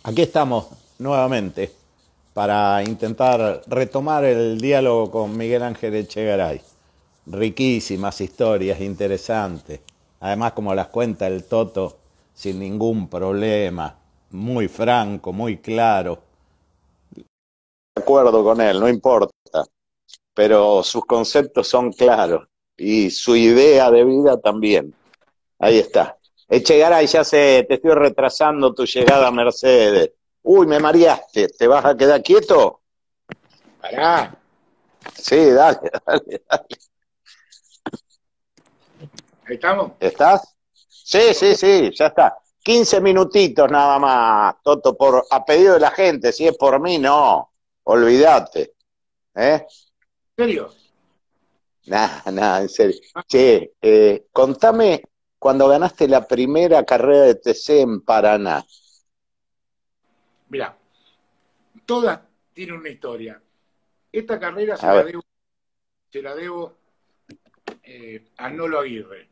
Aquí estamos nuevamente para intentar retomar el diálogo con Miguel Ángel Echegaray. Riquísimas historias, interesantes. Además, como las cuenta el Toto, sin ningún problema, muy franco, muy claro. De acuerdo con él, no importa, pero sus conceptos son claros y su idea de vida también. Ahí está. Echegaray, ya sé, te estoy retrasando tu llegada a Mercedes. Uy, me mareaste, ¿te vas a quedar quieto? Pará, Sí, dale, dale. ahí estamos. ¿Estás? Sí, sí, sí, ya está. 15 minutitos nada más, Toto, a pedido de la gente. Si es por mí, no. Olvídate. ¿Eh? ¿En serio? Nada, nada, en serio. Che, contame cuando ganaste la primera carrera de TC en Paraná. Mira, todas tienen una historia. Esta carrera A ver, se la debo a Nolo Aguirre.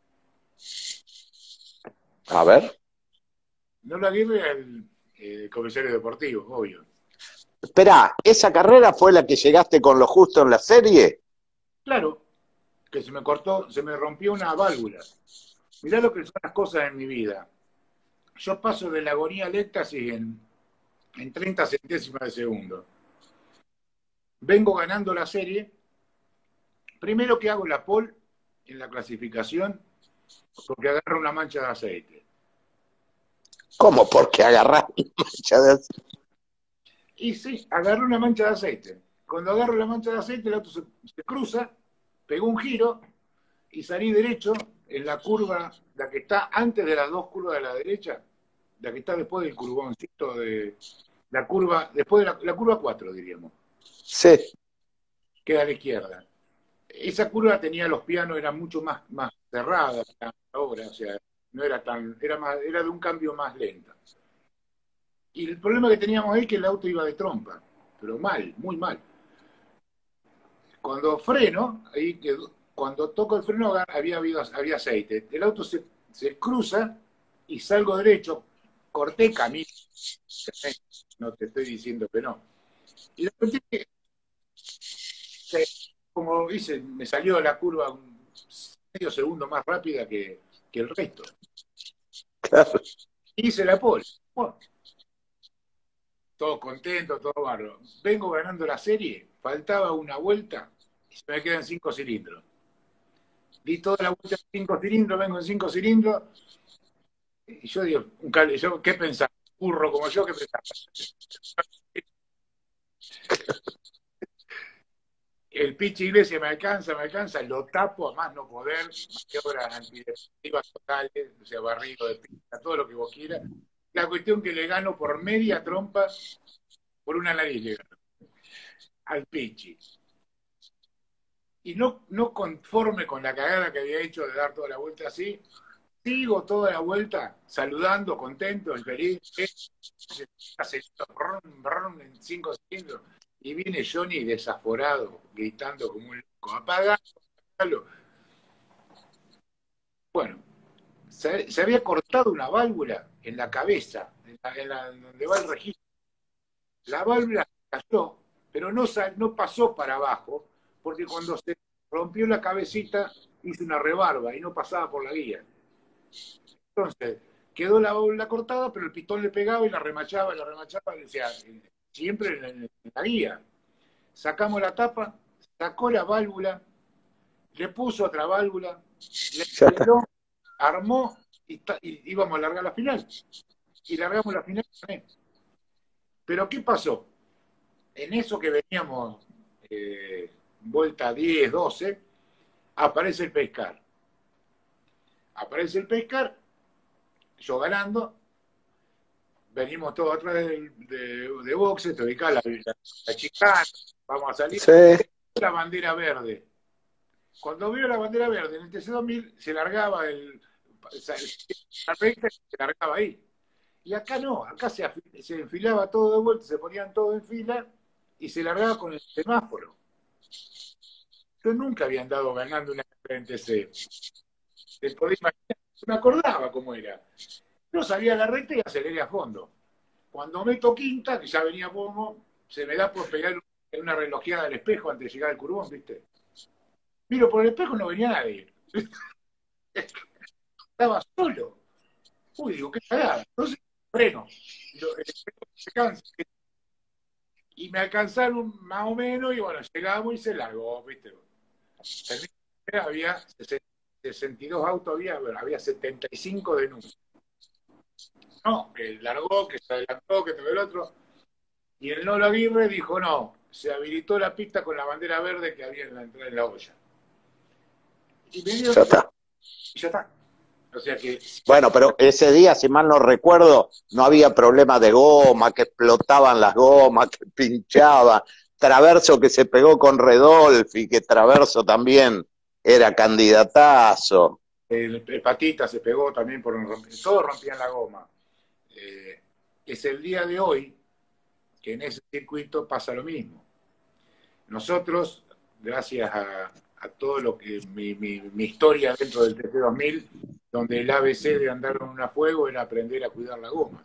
a ver. Nolo Aguirre es el comisario deportivo, obvio. Esperá, ¿esa carrera fue la que llegaste con lo justo en la serie? Claro, que se me cortó, se me rompió una válvula. Mirá lo que son las cosas en mi vida. Yo paso de la agonía al éxtasis en 30 centésimas de segundo. Vengo ganando la serie. Primero que hago la pole en la clasificación porque agarro una mancha de aceite. ¿Cómo? Porque agarrar mancha de Y sí, agarré una mancha de aceite. Cuando agarro la mancha de aceite, el auto se cruza, pegó un giro y salí derecho en la curva, la que está antes de las dos curvas de la derecha, la que está después del curvoncito de la curva, después de la curva 4 diríamos, Sí, queda a la izquierda. Esa curva tenía los pianos, era mucho más cerrada que ahora, o sea, no era tan, era de un cambio más lento. Y el problema que teníamos ahí es que el auto iba de trompa, pero mal, muy mal. Cuando freno, ahí quedó, cuando toco el freno había aceite. El auto se cruza y salgo derecho, corté camino, no te estoy diciendo que no. Y de repente, como hice, me salió la curva un medio segundo más rápida que el resto. claro. Hice la pole. Bueno, todo contento, todo barro. Vengo ganando la serie, faltaba una vuelta y se me quedan 5 cilindros. Di toda la vuelta en 5 cilindros, vengo en 5 cilindros. Y yo digo, yo, ¿qué pensaba? Burro como yo, ¿qué pensaba? El Pichi Iglesia me alcanza, lo tapo a más no poder, maniobras antideportivas totales, o sea, barrido de pista, todo lo que vos quieras. La cuestión que le gano por media trompa, por una nariz le gano, al Pichi. Y no conforme con la cagada que había hecho de dar toda la vuelta así, sigo toda la vuelta saludando, contento, feliz, acelerando, brum, brum, en 5 cilindros, y viene Johnny desaforado, gritando como un loco, apagalo. Bueno, se había cortado una válvula en la cabeza, donde va el registro. La válvula cayó, pero no pasó para abajo, porque cuando se rompió la cabecita hizo una rebarba y no pasaba por la guía. Entonces, quedó la válvula cortada, pero el pistón le pegaba y la remachaba, o sea, siempre en la guía. Sacamos la tapa, sacó la válvula, le puso otra válvula, le Ya está. arregló, armó y íbamos a largar la final. Y largamos la final también. Pero ¿qué pasó? En eso que veníamos vuelta 10, 12, aparece el pescar. Aparece el pescar, yo ganando, venimos todos atrás de boxe, te ubicás la chicana, vamos a salir, Sí, la bandera verde. Cuando vio la bandera verde en el TC2000, se largaba la recta se largaba ahí. Y acá no, acá se enfilaba todo de vuelta, se ponían todos en fila y se largaba con el semáforo. Yo nunca había andado ganando una carrera en TC. Te podés imaginar, no me acordaba cómo era. Yo salía a la recta y aceleré a fondo. Cuando meto quinta, que ya venía Pomo, se me da por pegar una relojeada al espejo antes de llegar al curbón, ¿viste? Miro por el espejo, no venía nadie. Estaba solo. Uy, digo, qué cagada. Entonces, freno. El espejo se cansa. Y me alcanzaron más o menos, y bueno, llegamos y se largó, ¿viste? Había 62 autos, había 75 de número. No, que largó, que se adelantó, que todo el otro. Y el Nolo Aguirre dijo, no, se habilitó la pista con la bandera verde que había en la entrada en la olla. Y me dio, Ya está. y ya está. O sea que... Bueno, pero ese día, si mal no recuerdo, no había problema de goma, que explotaban las gomas, que pinchaba. Traverso que se pegó con Redolfi, que Traverso también era candidatazo. El Patita se pegó también por un todos rompían la goma. Es el día de hoy que en ese circuito pasa lo mismo. Nosotros, gracias a todo lo que mi historia dentro del TC2000, donde el ABC de andar en una fuego era aprender a cuidar la goma.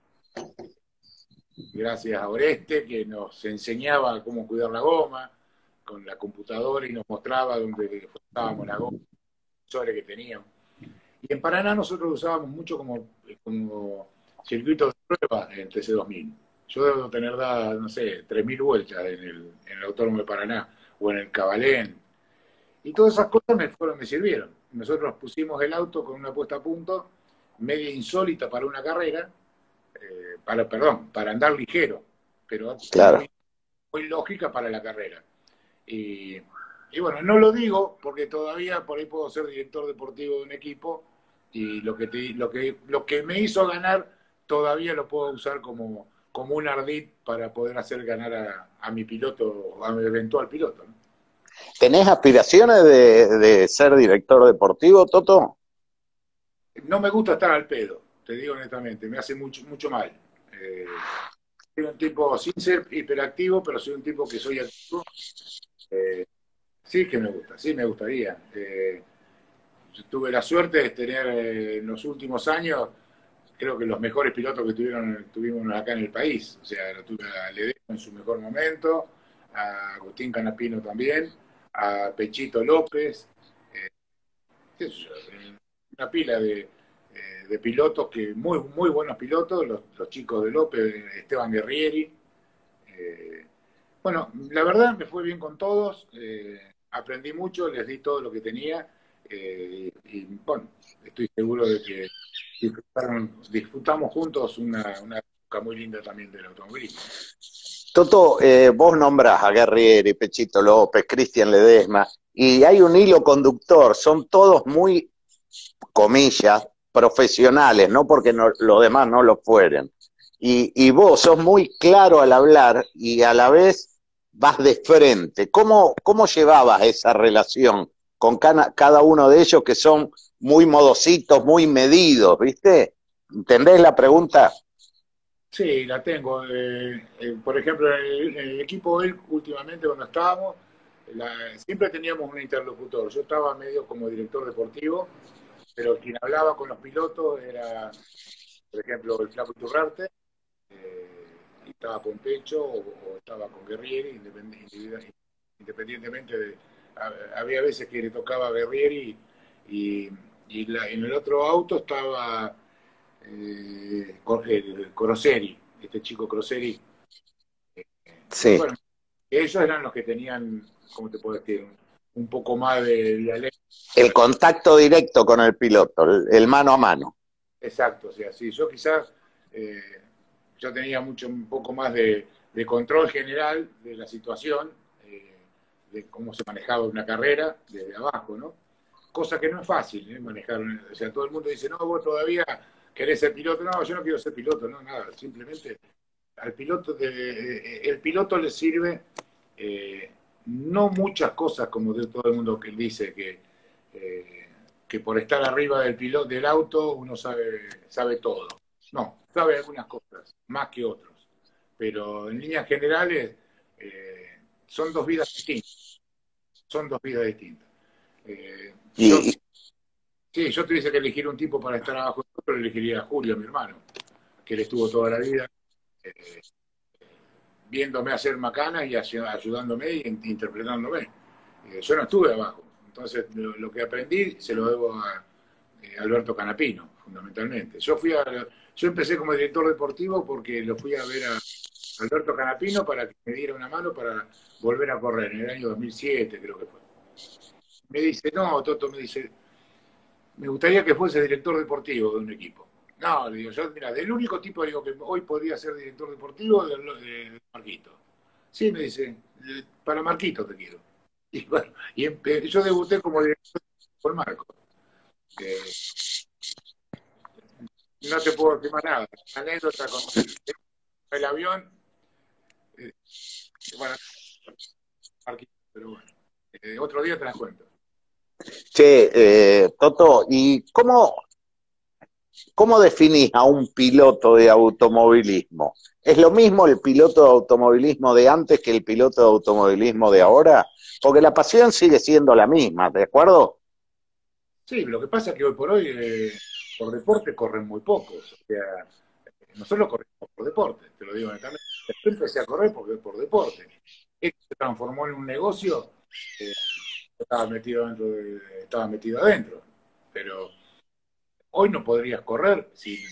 Gracias a Oreste, que nos enseñaba cómo cuidar la goma con la computadora y nos mostraba dónde usábamos la goma, que teníamos. Y en Paraná nosotros usábamos mucho como circuito de prueba en el TC2000. Yo debo tener dada, no sé, 3.000 vueltas en el Autódromo de Paraná o en el Cabalén. Y todas esas cosas me sirvieron. Nosotros pusimos el auto con una puesta a punto media insólita para una carrera, para andar ligero, pero Claro. muy lógica para la carrera. Y bueno, no lo digo porque todavía por ahí puedo ser director deportivo de un equipo y lo que me hizo ganar todavía lo puedo usar como un ardid para poder hacer ganar a mi piloto, a mi eventual piloto, ¿no? ¿Tenés aspiraciones de ser director deportivo, Toto? No me gusta estar al pedo, te digo honestamente, me hace mucho, mucho mal. Soy un tipo, sin ser hiperactivo, pero soy un tipo que soy activo. Sí que me gusta, sí me gustaría. Tuve la suerte de tener en los últimos años, creo que los mejores pilotos que tuvimos acá en el país. O sea, lo tuve a Ledesma en su mejor momento, a Agustín Canapino también, a Pechito López, qué sé yo, una pila de pilotos que muy, muy buenos pilotos, los chicos de López, Esteban Guerrieri. Bueno, la verdad me fue bien con todos, aprendí mucho, les di todo lo que tenía y bueno, estoy seguro de que disfrutamos juntos una época muy linda también del automovilismo. Toto, vos nombrás a Guerrieri, Pechito López, Cristian Ledesma, y hay un hilo conductor, son todos muy, comillas, profesionales, no porque los demás no lo fueren. Y vos sos muy claro al hablar y a la vez vas de frente. ¿Cómo llevabas esa relación con cada uno de ellos que son muy modositos, muy medidos, ¿viste? ¿Entendés la pregunta? Sí, la tengo. Por ejemplo, en el equipo él, últimamente cuando estábamos, siempre teníamos un interlocutor. Yo estaba medio como director deportivo, pero quien hablaba con los pilotos era, por ejemplo, el Flaco Iturrarte, y estaba con Pecho o estaba con Guerrieri, independientemente de... Había veces que le tocaba a Guerrieri en el otro auto estaba Croseri, este chico Croseri. Sí. Bueno, ellos eran los que tenían, ¿cómo te puedo decir? Un poco más de dialecto. El contacto directo con el piloto, el mano a mano. Exacto, o sea, sí, yo quizás yo tenía un poco más de control general de la situación, de cómo se manejaba una carrera desde abajo, ¿no? Cosa que no es fácil, manejar, o sea, todo el mundo dice, no, vos todavía querés ser piloto. No, yo no quiero ser piloto, no, nada, simplemente al piloto, el piloto le sirve no muchas cosas como de todo el mundo que dice que por estar arriba del auto uno sabe todo. No, sabe algunas cosas, más que otros. Pero en líneas generales son dos vidas distintas. Son dos vidas distintas. Si yo tuviese que elegir un tipo para estar abajo de otro, elegiría a Julio, mi hermano, que él estuvo toda la vida. eh, viéndome hacer macanas y ayudándome y interpretándome. Yo no estuve abajo. Entonces, lo que aprendí se lo debo a Alberto Canapino, fundamentalmente. Yo empecé como director deportivo porque lo fui a ver a Alberto Canapino para que me diera una mano para volver a correr, en el año 2007 creo que fue. Me dice, no, Toto, me dice, me gustaría que fuese director deportivo de un equipo. No, le digo, yo, mira, del único tipo digo, que hoy podría ser director deportivo de Marquito. Sí, me dice, para Marquito te quiero. Y bueno, yo debuté como director por Marco. No te puedo decir más nada. Anécdota con el avión. Eh, bueno, Marquito, pero bueno. Otro día te las cuento. Che, Toto, ¿y cómo definís a un piloto de automovilismo? ¿Es lo mismo el piloto de automovilismo de antes que el piloto de automovilismo de ahora? Porque la pasión sigue siendo la misma, ¿de acuerdo? Sí, lo que pasa es que hoy por hoy, por deporte, corren muy pocos. O sea, nosotros corremos por deporte, te lo digo honestamente. Después empecé a correr porque por deporte. Esto se transformó en un negocio, eh, estaba metido adentro. Pero hoy no podrías correr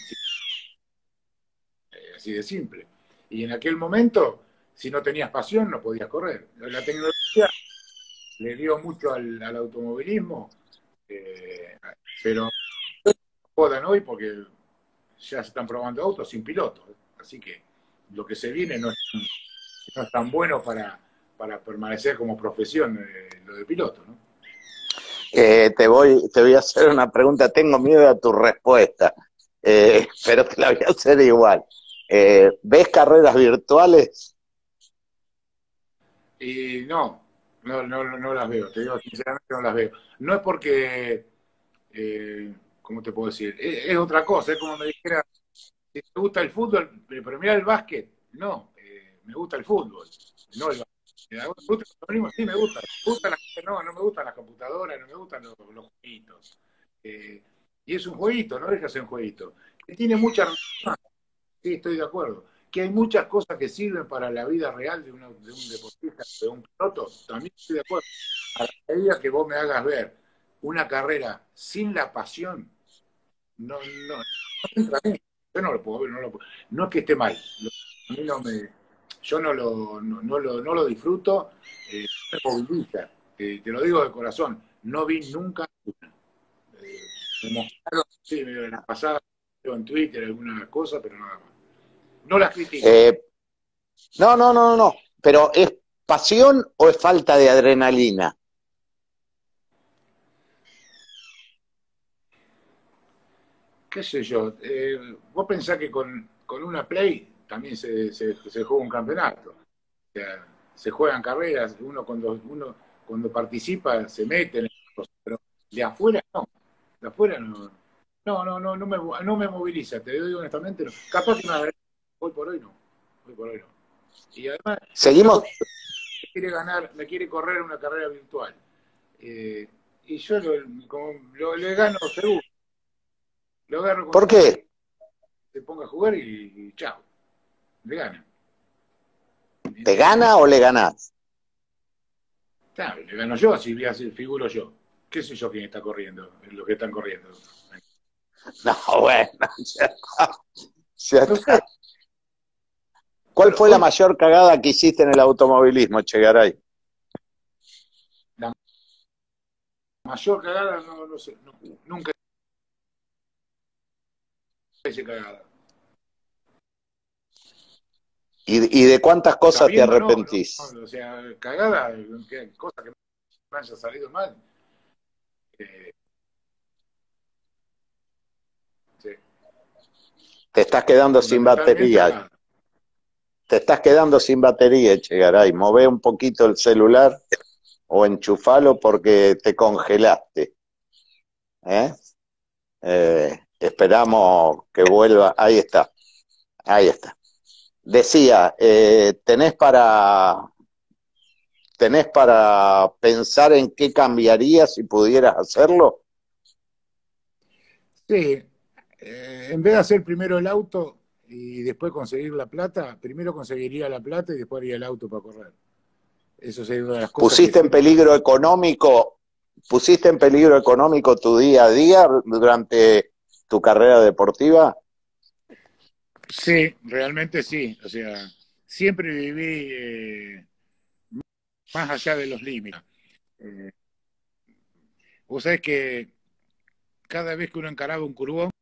así de simple. Y en aquel momento, si no tenías pasión, no podías correr. La tecnología le dio mucho al automovilismo, eh, pero no jodan hoy porque ya se están probando autos sin piloto. Así que lo que se viene no es tan bueno para permanecer como profesión lo de piloto, ¿no? Te voy a hacer una pregunta, tengo miedo a tu respuesta, pero te la voy a hacer igual. ¿Ves carreras virtuales? Y no las veo, te digo sinceramente no las veo. No es porque, ¿cómo te puedo decir? Es otra cosa, es como me dijera, si te gusta el fútbol, pero mira el básquet, no, me gusta el fútbol, no el básquet. ¿Me gusta el fútbol? Sí, me gusta. No me gustan las computadoras, no me gustan los jueguitos. Y es un jueguito, no deja de ser un jueguito. Que tiene mucha sí, estoy de acuerdo. Que hay muchas cosas que sirven para la vida real de un deportista, de un piloto, también estoy de acuerdo. A la medida que vos me hagas ver una carrera sin la pasión, no entra a mí. Yo no lo puedo ver, no es que esté mal. A mí yo no lo disfruto, no me moviliza. Te lo digo de corazón, no vi nunca una. Me mostraron, sí, en la pasada, en Twitter, alguna cosa, pero nada más. No las critico. Eh, no, pero ¿es pasión o es falta de adrenalina? ¿Qué sé yo? Vos pensás que con una Play también se juega un campeonato. O sea, se juegan carreras, uno cuando participa se mete en las cosas, pero de afuera no. De afuera no. No me moviliza, te lo digo honestamente, no. Capaz que hoy por hoy no. Hoy por hoy no. Y además, Seguimos. me quiere correr una carrera virtual. Y yo le gano seguro. Lo agarro con ¿Por un amigo, qué? se ponga a jugar y chao, le gana. ¿Te gana o le ganás? Claro, le gano yo, así figuro yo. ¿Qué sé yo quién está corriendo? Los que están corriendo. No, bueno, ya está. Ya No sé, está. ¿Cuál pero fue la hoy mayor cagada que hiciste en el automovilismo, Chegaray? la mayor cagada no sé, nunca hice cagada. ¿Y de cuántas cosas te Sabiendo arrepentís? o sea, cagada, cosa que me haya salido mal. Eh, sí. Te estás quedando sin Fundamentalmente batería. nada. Te estás quedando sin batería, Chegaray. Mové un poquito el celular o enchufalo porque te congelaste. ¿Eh? Esperamos que vuelva. Ahí está. Ahí está. Decía, ¿tenés para pensar en qué cambiarías si pudieras hacerlo? Sí, en vez de hacer primero el auto, y después conseguir la plata, primero conseguiría la plata y después haría el auto para correr. Eso sería una de las cosas que ¿Pusiste en siempre... peligro económico, pusiste en peligro económico tu día a día durante tu carrera deportiva? Sí, realmente sí. O sea, siempre viví más allá de los límites. Eh, vos sabés que cada vez que uno encaraba un curvón,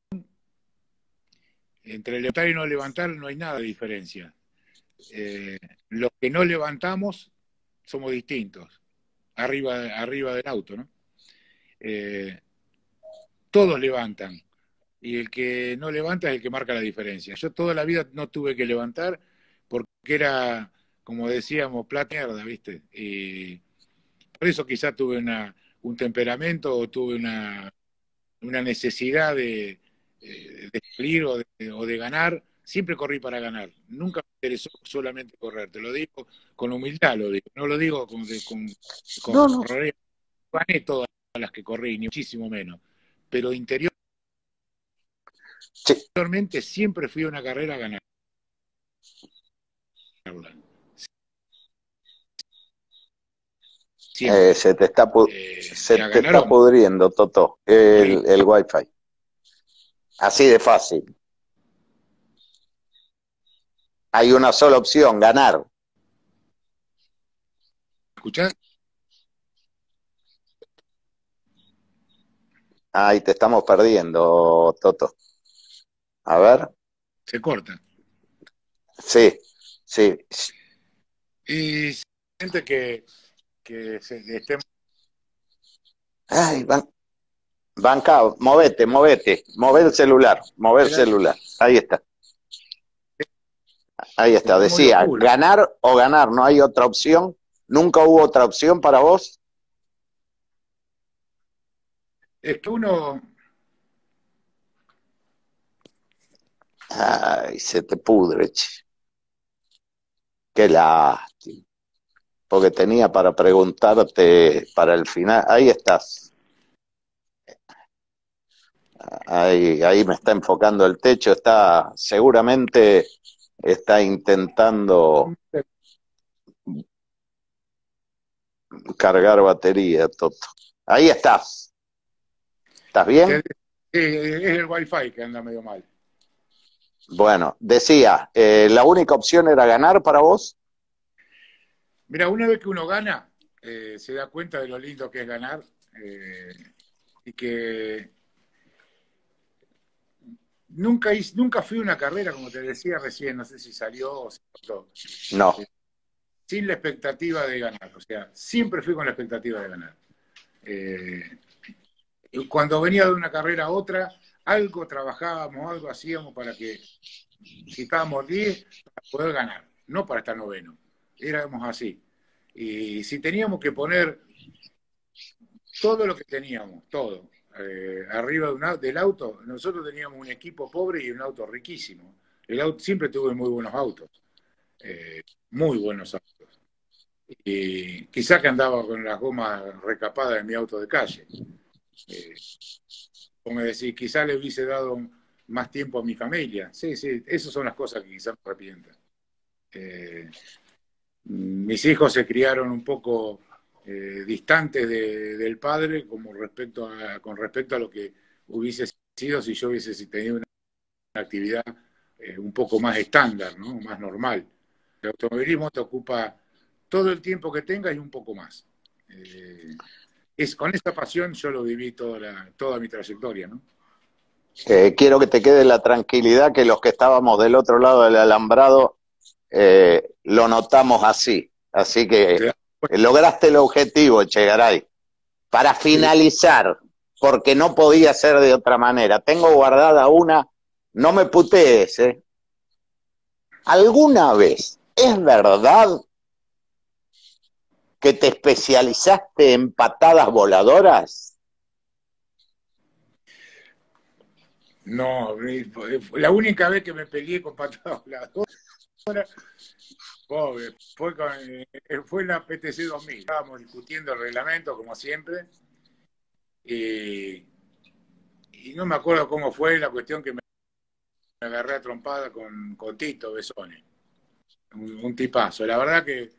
entre levantar y no levantar no hay nada de diferencia. Los que no levantamos somos distintos, arriba del auto, ¿no? Eh, todos levantan y el que no levanta es el que marca la diferencia. Yo toda la vida no tuve que levantar porque era, como decíamos, plata mierda, ¿viste? Y por eso quizás tuve un temperamento o tuve una necesidad de salir o de ganar. Siempre corrí para ganar. Nunca me interesó solamente correr. Te lo digo con humildad, lo digo. No lo digo con No, no. gané todas las que corrí, ni muchísimo menos. Pero Sí, interiormente siempre fui a una carrera a ganarla. Siempre. se te está, se A te ganar está o pudriendo, Toto, morir. el Wi-Fi. Así de fácil. Hay una sola opción, ganar. ¿Escuchás? Ahí te estamos perdiendo, Toto. A ver. Se corta. Sí, sí. Y gente que estemos... Ay, banca, movete, move el celular. Ahí está, ahí está. Porque es muy Decía, oscuro. ganar o ganar, no hay otra opción. ¿Nunca hubo otra opción para vos? Es que uno, Ay, se te pudre, che. Qué lástima. Porque tenía para preguntarte para el final. Ahí estás. Ahí me está enfocando el techo. Seguramente está intentando cargar batería, Toto. Ahí estás. ¿Estás bien? es el wifi que anda medio mal. Bueno, decía, ¿la única opción era ganar para vos? Mira, una vez que uno gana, se da cuenta de lo lindo que es ganar y que nunca fui a una carrera, como te decía recién, no sé si salió o se cortó, No. sin la expectativa de ganar. O sea, siempre fui con la expectativa de ganar. Eh, Cuando venía de una carrera a otra, algo trabajábamos, algo hacíamos para que, si estábamos 10, para poder ganar, no para estar noveno. Éramos así. Y si teníamos que poner todo lo que teníamos, todo, arriba del auto, nosotros teníamos un equipo pobre y un auto riquísimo. El auto, siempre tuve muy buenos autos, muy buenos autos. Y quizá que andaba con las gomas recapadas en mi auto de calle. Eh, Como decir, quizá le hubiese dado más tiempo a mi familia. Sí, sí, esas son las cosas que quizás me arrepiento. Eh, Mis hijos se criaron un poco distantes del padre con respecto a lo que hubiese sido si yo hubiese tenido una actividad un poco más estándar, ¿no? Más normal. El automovilismo te ocupa todo el tiempo que tengas y un poco más. Con esa pasión yo lo viví toda mi trayectoria, ¿no? Quiero que te quede la tranquilidad que los que estábamos del otro lado del alambrado lo notamos así. Así que lograste el objetivo, Chegaray. Para Sí. finalizar, porque no podía ser de otra manera, tengo guardada una, no me putees, ¿eh? ¿Alguna vez es verdad que te especializaste en patadas voladoras? No, la única vez que me peleé con patadas voladoras fue en la PTC 2000. Estábamos discutiendo el reglamento, como siempre, y no me acuerdo cómo fue la cuestión que agarré a trompada con Tito Besone, un tipazo. La verdad que...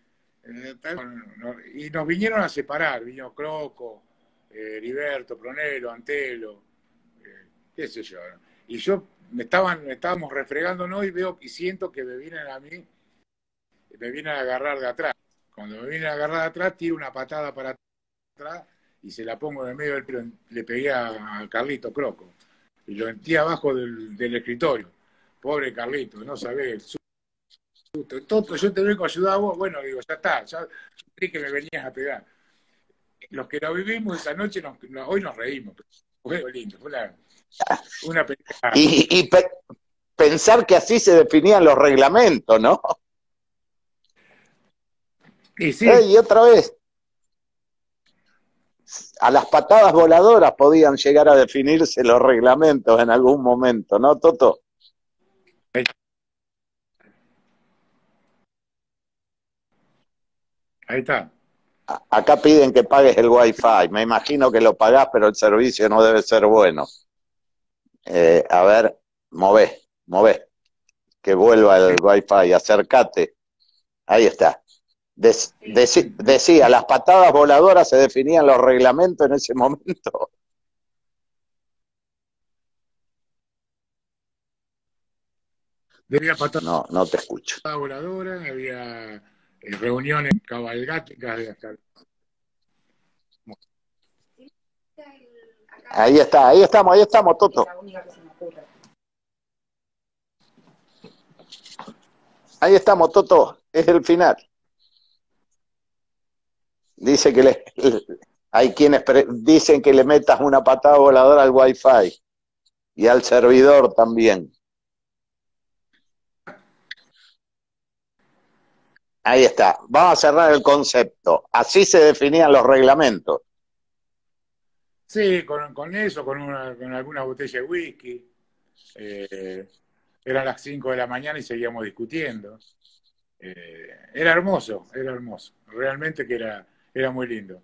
y nos vinieron a separar, vino Croco, Heriberto, Pronelo, Antelo, qué sé yo. Y yo estábamos refregándonos y veo y siento que me vienen a mí, me vienen a agarrar de atrás. Cuando me vienen a agarrar de atrás, tiro una patada para atrás y se la pongo en el medio del pelo. Le pegué a Carlito Croco y lo metí abajo del escritorio. Pobre Carlito, no sabés el susto. Toto, yo te vengo a ayudar a vos. Bueno, digo, ya está, ya creí que me venías a pegar. Los que lo vivimos esa noche, hoy nos reímos. Fue lindo, fue una pelea. Y pensar que así se definían los reglamentos, ¿no? Y sí. Y otra vez, a las patadas voladoras podían llegar a definirse los reglamentos en algún momento, ¿no, Toto? Ahí está. Acá piden que pagues el Wi-Fi. Me imagino que lo pagás, pero el servicio no debe ser bueno. A ver, mové, que vuelva el Wi-Fi, acércate. Ahí está. Decía, las patadas voladoras se definían los reglamentos en ese momento. Había patadas No te escucho. voladoras, había reuniones cabalgáticas de hasta... Ahí estamos, Toto. Ahí estamos, Toto. Es el final. Dice que hay quienes dicen que le metas una patada voladora al Wi-Fi y al servidor también. Ahí está. Vamos a cerrar el concepto. Así se definían los reglamentos. Sí, con eso, con alguna botella de whisky. Eran las 5 de la mañana y seguíamos discutiendo. Era hermoso. Realmente que era muy lindo.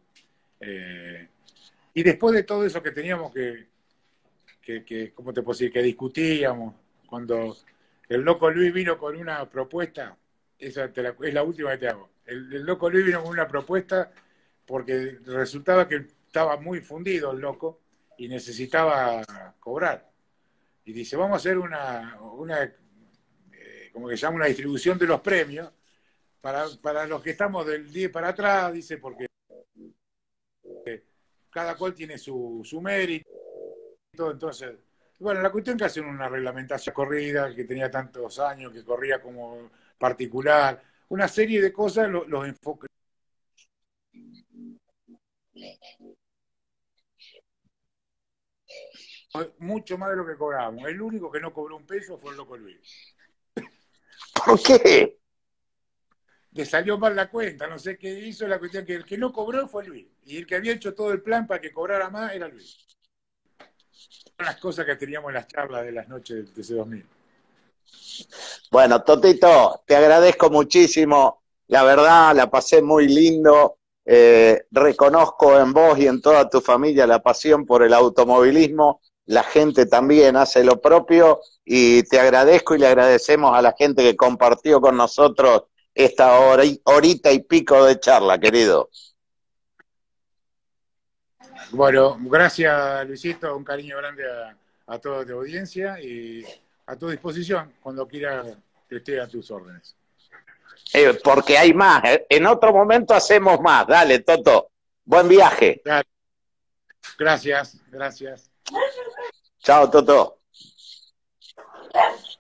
Y después de todo eso que teníamos ¿cómo te puedo decir? Que discutíamos, cuando el loco Luis vino con una propuesta, es la última que te hago. El loco Luis vino con una propuesta porque resultaba que estaba muy fundido el loco y necesitaba cobrar. Y dice, vamos a hacer como que se llama una distribución de los premios para los que estamos del 10 para atrás, dice, porque cada cual tiene su mérito. Entonces, bueno, la cuestión que hacen una reglamentación corrida, que tenía tantos años, que corría como particular, una serie de cosas, los enfoques. Mucho más de lo que cobrábamos. El único que no cobró un peso fue el loco Luis. ¿Por qué? Le salió mal la cuenta, no sé qué hizo, la cuestión que el que no cobró fue Luis. Y el que había hecho todo el plan para que cobrara más era Luis. Las cosas que teníamos en las charlas de las noches de ese 2000. Bueno, Totito, te agradezco muchísimo. La verdad, la pasé muy lindo. Reconozco en vos y en toda tu familia la pasión por el automovilismo. La gente también hace lo propio y te agradezco y le agradecemos a la gente que compartió con nosotros esta horita y pico de charla, querido. Bueno, gracias Luisito, un cariño grande a toda tu audiencia y a tu disposición cuando quiera que esté a tus órdenes. Porque hay más, en otro momento hacemos más. Dale, Toto, buen viaje. Gracias. Chao, Toto.